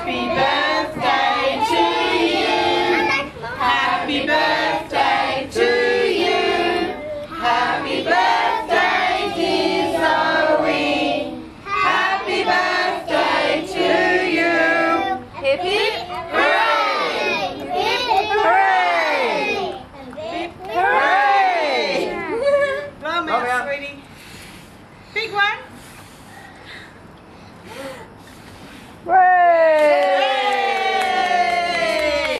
Happy birthday to you. Happy birthday to you. Happy birthday, dear Zoe. Happy birthday to you. Hip hip hooray! Hip hooray! Hip hooray! Blow them out, sweetie. Big one. Hooray!